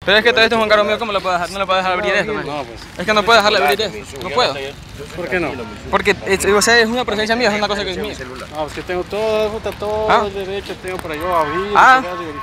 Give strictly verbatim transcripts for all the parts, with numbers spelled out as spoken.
Pero es que todo esto es un carro mío, ¿cómo lo puedo dejar? No lo puedo dejar abrir esto, man. No, pues. Es que no puedo dejarle abrir esto. No puedo. ¿Por qué no? Porque es, o sea, es una presencia mía, es una cosa que es mía. No, pues que tengo todo, está todo ¿Ah? el derecho, tengo para yo abrir. Ah.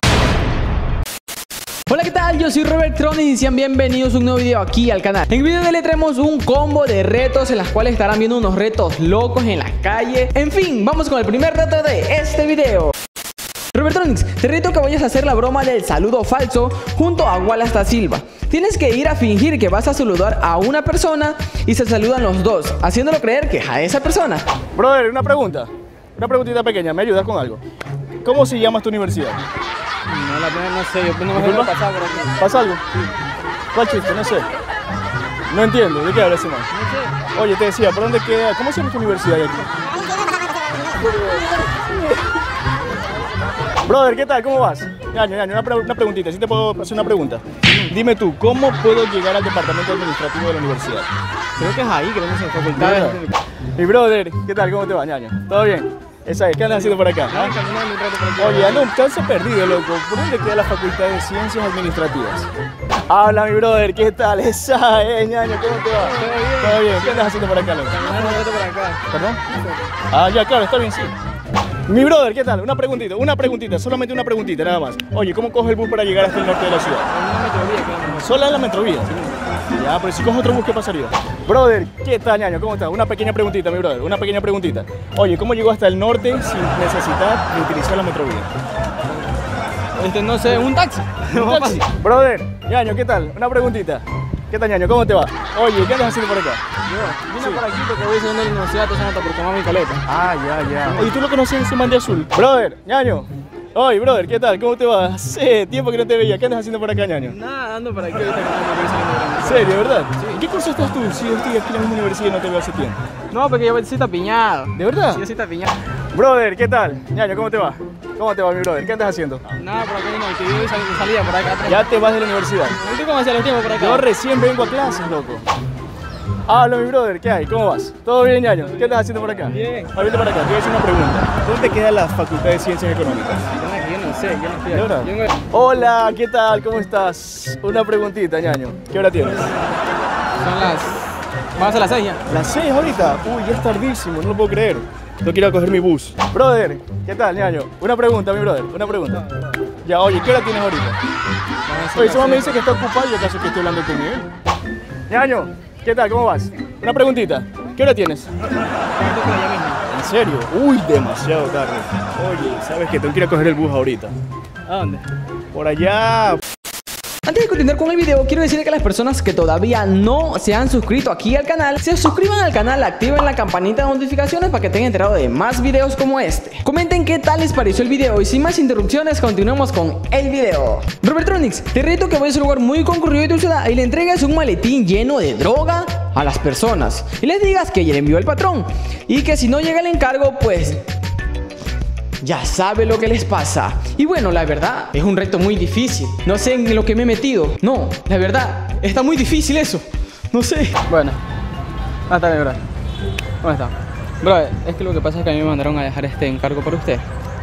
Hola, ¿qué tal? Yo soy Robertron y sean bienvenidos a un nuevo video aquí al canal. En el video de hoy le traemos un combo de retos en las cuales estarán viendo unos retos locos en la calle. En fin, vamos con el primer reto de este video. Robertronics, te reto que vayas a hacer la broma del saludo falso junto a Wallace da Silva. Tienes que ir a fingir que vas a saludar a una persona y se saludan los dos, haciéndolo creer que es a esa persona. Brother, una pregunta. Una preguntita pequeña, ¿me ayudas con algo? ¿Cómo se llama tu universidad? No, la pena no sé, yo no me voy a pasar por aquí. ¿Pasa algo? ¿Cuál chiste? No sé. No entiendo, ¿de qué hablas, hermano? No sé. Oye, te decía, ¿por dónde queda? ¿Cómo se llama tu universidad aquí? Brother, ¿qué tal? ¿Cómo vas? Ñaño, Ñaño, una, pre una preguntita, si te puedo hacer una pregunta. Dime tú, ¿cómo puedo llegar al departamento administrativo de la universidad? Creo que es ahí, creo que es en facultades. Mi brother, ¿qué tal? ¿Cómo te va, Ñaño? ¿Todo bien? Esa es, ¿qué andas haciendo por acá? Ah, caminando un rato por aquí. Oye, ando un chance perdido, loco. ¿Por dónde queda la Facultad de Ciencias Administrativas? Habla, mi brother, ¿qué tal? Esa es, Ñaño, ¿cómo te va? Todo bien. ¿Todo bien? ¿Qué andas haciendo por acá, loco? Caminando un rato por acá. ¿Perdón? Ah, ya, claro, está bien, sí. Mi brother, ¿qué tal? Una preguntita, una preguntita, solamente una preguntita, nada más. Oye, ¿cómo coge el bus para llegar hasta el norte de la ciudad? En una metrovía, claro. ¿Sola en la metrovía? Ya, pero si cojo otro bus, ¿qué pasaría? Brother, ¿qué tal, Ñaño? ¿Cómo estás? Una pequeña preguntita, mi brother, una pequeña preguntita. Oye, ¿cómo llegó hasta el norte sin necesitar de utilizar la metrovía? Este, no sé, un taxi. ¿Un taxi? Brother, Ñaño, ¿qué tal? Una preguntita. ¿Qué tal, Ñaño? ¿Cómo te va? Oye, ¿qué andas haciendo por acá? Yo vine por aquí porque voy saliendo de la universidad, toda esa nota por tomar mi caleta. Ah, ya, ya. Oye, ¿tú lo conoces ese man de azul? Brother, Ñaño. Oye, brother, ¿qué tal? ¿Cómo te va? Hace tiempo que no te veía. ¿Qué andas haciendo por acá, Ñaño? Nada, ando por aquí ahorita que no voy saliendo de la ¿En universidad. serio, verdad? ¿En qué curso estás tú? Si yo estoy aquí en la misma universidad y no te veo hace tiempo. No, porque yo sí está piñado. ¿De verdad? Sí, yo sí está piñado. Brother, ¿qué tal? Ñaño, ¿cómo te va? ¿Cómo te va, mi brother? ¿Qué andas haciendo? Nada, por acá no, que yo voy sal- de salida por acá atrás. Ya te vas de la universidad. ¿Y tú cómo hacías los tiempos por acá? Yo recién vengo a clases, loco. Habla, mi brother, ¿qué hay? ¿Cómo vas? ¿Todo bien, Ñaño? ¿Qué estás haciendo por acá? Bien. A ver, vente para acá, te voy a hacer una pregunta. ¿Dónde queda la Facultad de Ciencias Económicas? Yo no sé, yo no estoy ¿De aquí. verdad? Yo no- Hola, ¿qué tal? ¿Cómo estás? Una preguntita, Ñaño. ¿Qué hora tienes? Son las... Vamos a las seis ya. Las seis ahorita. Uy, ya es tardísimo, no lo puedo creer. Tengo que ir a coger mi bus. Brother, ¿qué tal, Ñaño? Una pregunta, mi brother, una pregunta. Ya, oye, ¿qué hora tienes ahorita? Oye, su mamá me dice que está ocupado y acaso que estoy hablando con él. Ñaño, ¿qué tal? ¿Cómo vas? Una preguntita. ¿Qué hora tienes? ¿En serio? Uy, demasiado tarde. Oye, ¿sabes qué? Tengo que ir a coger el bus ahorita. ¿A dónde? Por allá. Antes de continuar con el video, quiero decirle que las personas que todavía no se han suscrito aquí al canal, se suscriban al canal, activen la campanita de notificaciones para que estén enterados de más videos como este. Comenten qué tal les pareció el video y sin más interrupciones, continuemos con el video. Robertronics, te reto que vayas a un lugar muy concurrido de tu ciudad y le entregues un maletín lleno de droga a las personas y les digas que ya le envió el patrón y que si no llega el encargo, pues... ya sabe lo que les pasa. Y bueno, la verdad, es un reto muy difícil. No sé en lo que me he metido. No, la verdad, está muy difícil eso. No sé. Bueno. Ah, está bien, bro. ¿Cómo está? Bro, es que lo que pasa es que a mí me mandaron a dejar este encargo para usted.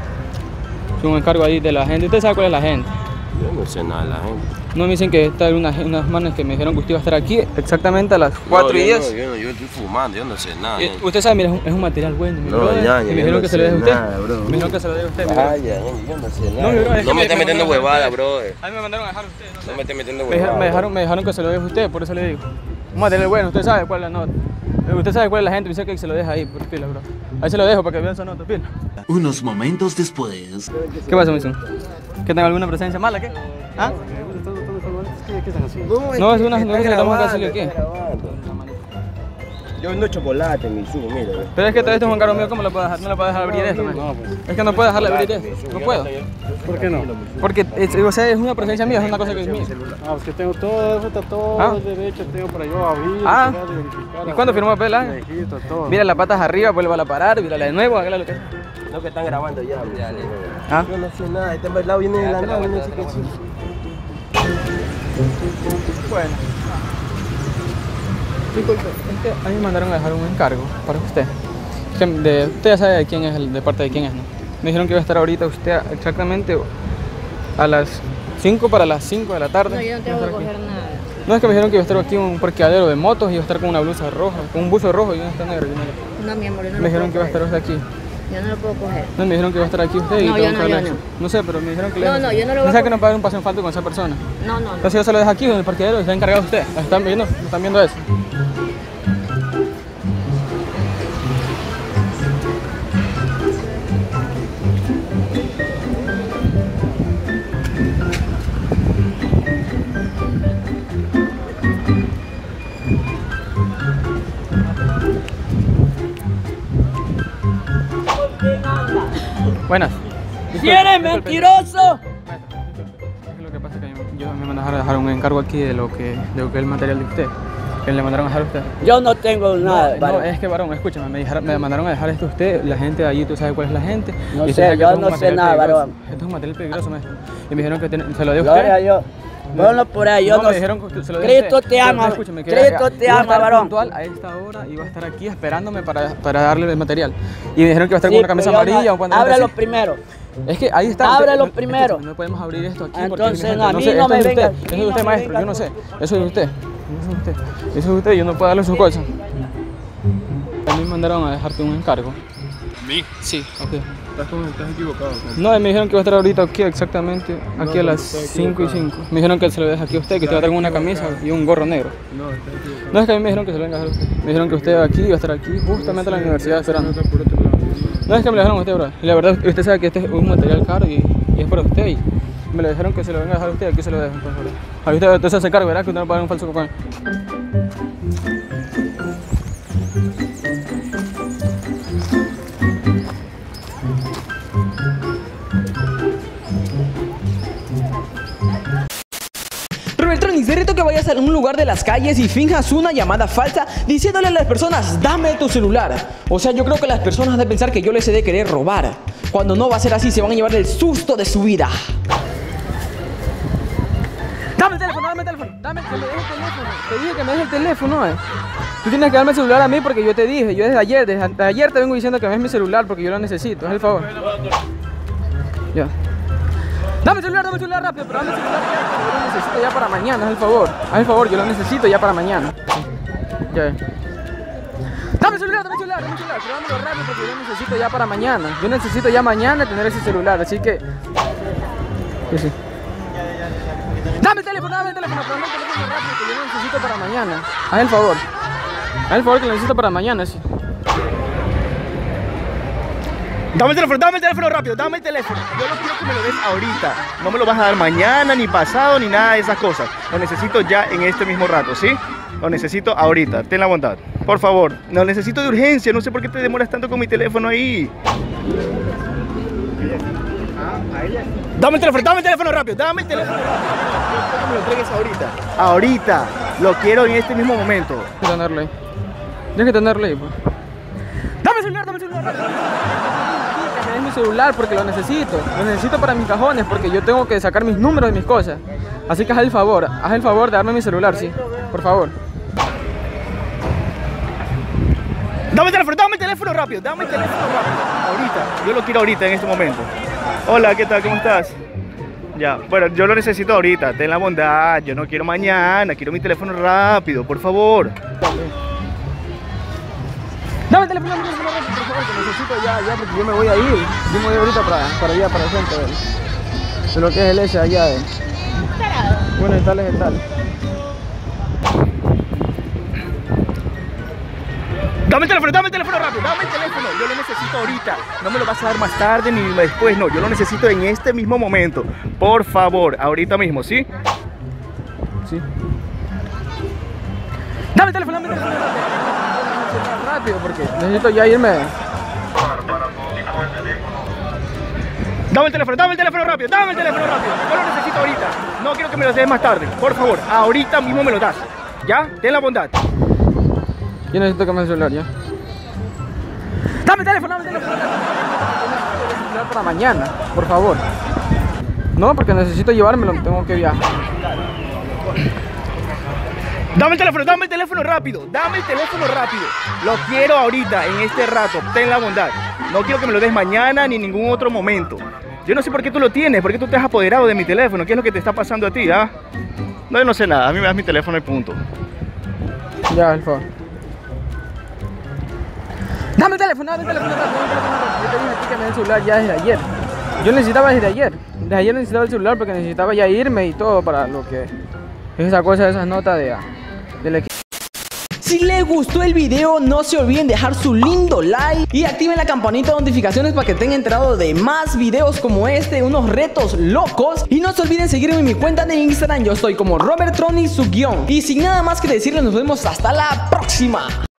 Es un encargo ahí de la gente. ¿Usted sabe cuál es la gente? Yo no sé nada de la gente. No, me dicen que están unas, unas manes que me dijeron que usted iba a estar aquí exactamente a las cuatro y No, yo diez. no, yo, no, yo estoy fumando, yo no sé nada. Y ñaño. usted sabe, mira, es un, es un material bueno, mi No, brother, ñaño, y me yo dijeron no que se lo sé deje a usted. nada, bro. Me dijeron que se lo deje a usted, mi brother. Vaya, ñaño, yo no sé nada. No, mi bro, es que no me me- estés me metiendo mandaron a huevada, usted. bro. A mí me mandaron a dejar a usted, no No sé. me estés metiendo Me, huevada. deja- me dejaron, me dejaron que se lo deje a usted, por eso le digo. Un material bueno, usted sabe cuál es la nota. Eh, Usted sabe cuál es la gente, dice que se lo deja ahí, por pila, bro. Ahí se lo dejo para que vean esa nota, pila. Unos momentos después. ¿Qué pasa, Mason? ¿Que tenga alguna presencia mala, qué? ¿Ah? ¿Qué están haciendo? No, es una no es que estamos acá así aquí. Yo no chocolate en mi zumo, mira. ve. Pero es que todo esto es un carro mío, ¿cómo lo puedo dejar? No lo puedo dejar abrir esto, man. No, pues. Es que no puedo dejarle abrir esto. No puedo. ¿Por qué no? Porque es, o sea, es una presencia mía, es una cosa que es mía. No, pues que tengo todo, está todo Ah. el derecho, tengo para yo abrir, Ah. cerrar, verificar, ¿Y cuándo firmó el papel, ah? Viejito, todo. Mira las patas arriba, vuelve a parar, mírala de nuevo, hágale lo que sea. No, que están grabando ya, bro. ¿Ah? Yo no sé nada, este lado viene de la nada, no sé qué decir. Bueno. Disculpe, es que a mí me mandaron a dejar un encargo para usted. Que de, usted ya sabe de quién es, el, de parte de quién es, ¿no? Me dijeron que iba a estar ahorita usted exactamente a las cinco para las cinco de la tarde. No, yo no tengo que coger nada. No, es que me dijeron que iba a estar aquí en un parqueadero de motos y iba a estar con una blusa roja, con un buzo rojo y una está negro. No, mi amor, yo no Me lo dijeron puedo que iba a estar coger. usted aquí. Yo no lo puedo coger. No, me dijeron que iba a estar aquí usted y No, tengo yo que no, hablar. yo no. No sé, pero me dijeron que le No, no, yo no lo voy a ¿Sabe que co- no pagar un paseo en falta con esa persona? No, no, no. Entonces yo se lo dejo aquí en el parqueadero y está encargado usted. ¿Están viendo? ¿Están viendo eso? Buenas. ¡Si eres mentiroso! Es que lo que pasa es que yo me mandaron a dejar un encargo aquí de lo que, de lo que es el material de usted. Que le mandaron a dejar a usted. Yo no tengo nada. No, varón. no, es que varón, escúchame, me, dejaron- me mandaron a dejar esto a usted, la gente de allí, tú sabes cuál es la gente. No y usted sé, sabe que yo esto es un no sé material nada, peligroso. varón. Esto es un material peligroso, maestro. Y me dijeron que tiene- se lo dio a Gloria a usted. Dios. Bueno, por ahí, yo No, no, me dijeron que usted se lo dio a Cristo usted. te Pero, ama. escúchame, que Cristo iba- te iba a ama, estar varón. puntual a esta hora iba a estar aquí esperándome para, para darle el material. Y me dijeron que iba a estar Sí, con una camisa pero yo no- amarilla o un pantalón Ábrelo así. primero. Es que ahí está. Ábrelo usted- primero. escúchame, No podemos abrir esto aquí porque Entonces, mi no, a gente- mí sé, no esto me es de venga- usted. a Eso mí es de no usted, me maestro. venga Yo no con- sé. Eso es de usted. Eso es de usted. Eso es de usted. Yo no puedo darle sus cosas. A mí me mandaron a dejarte un encargo. ¿A mí? Sí, ok. Estás, con- estás equivocado. No, me dijeron que iba a estar ahorita aquí exactamente, aquí a las cinco y cinco. Me dijeron que se lo deje aquí a usted, que usted va a tener una camisa y un gorro negro. No, estás equivocado. No, es que a mí me dijeron que se lo venga a dejar a usted. Me dijeron que usted aquí iba a estar aquí, justamente en la universidad esperando. No, es que me lo dejaron a usted, bro. Y la verdad, usted sabe que este es un material caro y, y es para usted. Y me lo dijeron que se lo venga a dejar a usted, aquí se lo dejo. Entonces, bro. Ahí usted, usted se hace cargo, ¿verdad? Que usted no paga un falso copón. Robertronics, te reto que vayas a un lugar de las calles y finjas una llamada falsa diciéndole a las personas, dame tu celular. O sea, yo creo que las personas deben pensar que yo les he de querer robar. Cuando no va a ser así, se van a llevar el susto de su vida. Dame el teléfono, dame el teléfono, dame, que me dejes el teléfono. Te dije que me dejes el teléfono, eh. Tú tienes que darme el celular a mí porque yo te dije, yo desde ayer, desde ayer te vengo diciendo que me des mi celular porque yo lo necesito, haz el favor. Ya. Dame el celular, dame el celular rápido, pero dame el celular ya, porque yo lo necesito ya para mañana, haz el favor. Haz el favor, yo lo necesito ya para mañana. Ya. Dame el celular, dame el celular, dame el celular, pero dámelo rápido porque yo lo necesito ya para mañana. Yo necesito ya mañana tener ese celular, así que... Sí, sí. Dame el teléfono, dame el teléfono, pero dame el teléfono rápido que yo lo necesito para mañana. Haz el favor. Haz el favor que lo necesito para mañana, sí. Dame el teléfono, dame el teléfono rápido, dame el teléfono. Yo no quiero que me lo des ahorita. No me lo vas a dar mañana, ni pasado, ni nada de esas cosas. Lo necesito ya en este mismo rato, ¿sí? Lo necesito ahorita, ten la bondad. Por favor, lo necesito de urgencia. No sé por qué te demoras tanto con mi teléfono ahí. Dame el teléfono, dame el teléfono rápido, dame el teléfono rápido. Yo quiero que me lo entregues ahorita. Ahorita. Lo quiero en este mismo momento. Tienes que tenerlo ahí. Tienes que tenerlo ahí, pues. Dame el celular, dame el celular rápido. Que me des mi celular porque lo necesito. Lo necesito para mis cajones porque yo tengo que sacar mis números y mis cosas. Así que haz el favor, haz el favor de darme mi celular, sí. Por favor. Dame el teléfono, dame el teléfono rápido, dame el teléfono rápido. Ahorita, yo lo quiero ahorita en este momento. Hola, ¿qué tal? ¿Cómo estás? Ya, bueno, yo lo necesito ahorita, ten la bondad. Yo no quiero mañana, quiero mi teléfono rápido, por favor. Dame el teléfono, dame el teléfono rápido, por favor, que necesito ya, ya, porque yo me voy a ir. Yo me voy ahorita para, para allá, para el centro de, de lo que es el ese allá. De... Bueno, el tal es el tal. Dame el teléfono, dame el teléfono rápido, dame el teléfono. Yo lo necesito ahorita. No me lo vas a dar más tarde ni después, no. Yo lo necesito en este mismo momento. Por favor, ahorita mismo, ¿sí? Sí. Dame el teléfono, dame el teléfono rápido. Rápido, porque necesito ya irme. Dame el teléfono, dame el teléfono rápido, dame el teléfono rápido. Yo lo necesito ahorita. No quiero que me lo des más tarde. Por favor, ahorita mismo me lo das. ¿Ya? Ten la bondad. Yo necesito que me dé el celular ya. Dame el teléfono, dame el teléfono. Necesito el celular para mañana, por favor. No, porque necesito llevármelo, tengo que viajar. Dame el teléfono, dame el teléfono rápido, dame el teléfono rápido. Lo quiero ahorita, en este rato, ten la bondad. No quiero que me lo des mañana ni en ningún otro momento. Yo no sé por qué tú lo tienes, por qué tú te has apoderado de mi teléfono. ¿Qué es lo que te está pasando a ti, ah? No, yo no sé nada. A mí me das mi teléfono y punto. Ya, el favor. Dame el teléfono, dame el teléfono, dame el teléfono. Yo te dije a ti que me dé el celular ya desde ayer. Yo necesitaba desde ayer. Desde ayer necesitaba el celular porque necesitaba ya irme y todo para lo que es esa cosa, esas notas de, del equipo. Si les gustó el video, no se olviden dejar su lindo like y activen la campanita de notificaciones para que estén enterados de más videos como este, unos retos locos. Y no se olviden seguirme en mi cuenta de Instagram, yo estoy como Robert Troni, su guión. Y sin nada más que decirles, nos vemos hasta la próxima.